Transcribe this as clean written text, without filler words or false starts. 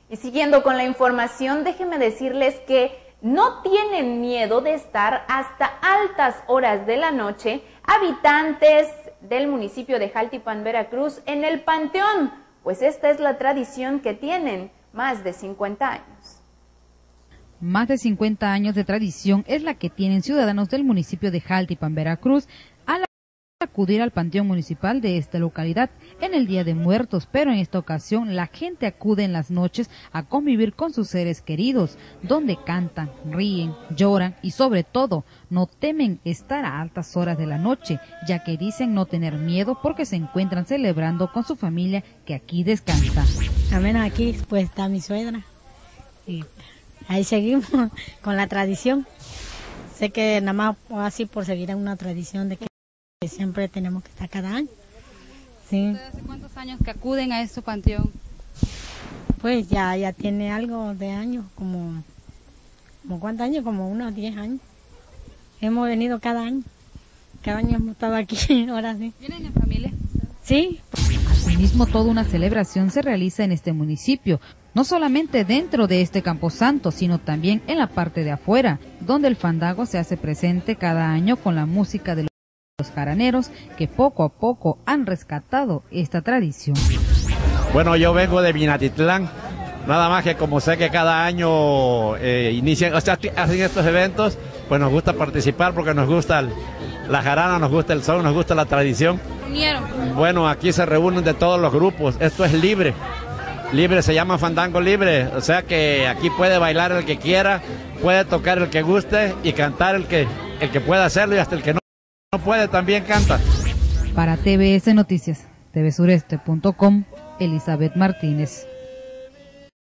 Y siguiendo con la información, déjenme decirles que no tienen miedo de estar hasta altas horas de la noche habitantes del municipio de Jaltipan, Veracruz, en el Panteón, pues esta es la tradición que tienen más de 50 años. Más de 50 años de tradición es la que tienen ciudadanos del municipio de Jaltipan, Veracruz, al acudir al panteón municipal de esta localidad en el Día de Muertos, pero en esta ocasión la gente acude en las noches a convivir con sus seres queridos, donde cantan, ríen, lloran y sobre todo no temen estar a altas horas de la noche, ya que dicen no tener miedo porque se encuentran celebrando con su familia que aquí descansa. También aquí pues está mi suegra y ahí seguimos con la tradición. Sé que nada más así por seguir una tradición de que siempre tenemos que estar cada año. Sí. ¿Hace cuántos años que acuden a este panteón? Pues ya tiene algo de años, como ¿cuántos años? Como unos 10 años. Hemos venido cada año hemos estado aquí, ahora sí. ¿Vienen en familia? Sí. Asimismo, toda una celebración se realiza en este municipio, no solamente dentro de este camposanto, sino también en la parte de afuera, donde el fandango se hace presente cada año con la música de los jaraneros que poco a poco han rescatado esta tradición. Bueno, yo vengo de Minatitlán, nada más que como sé que cada año hacen estos eventos, pues nos gusta participar porque nos gusta la jarana, nos gusta el son, nos gusta la tradición. Bueno, aquí se reúnen de todos los grupos, esto es libre, se llama fandango libre, o sea que aquí puede bailar el que quiera, puede tocar el que guste y cantar el que pueda hacerlo y hasta el que no puede también canta. Para TVS Noticias, tvsureste.com, Elizabeth Martínez.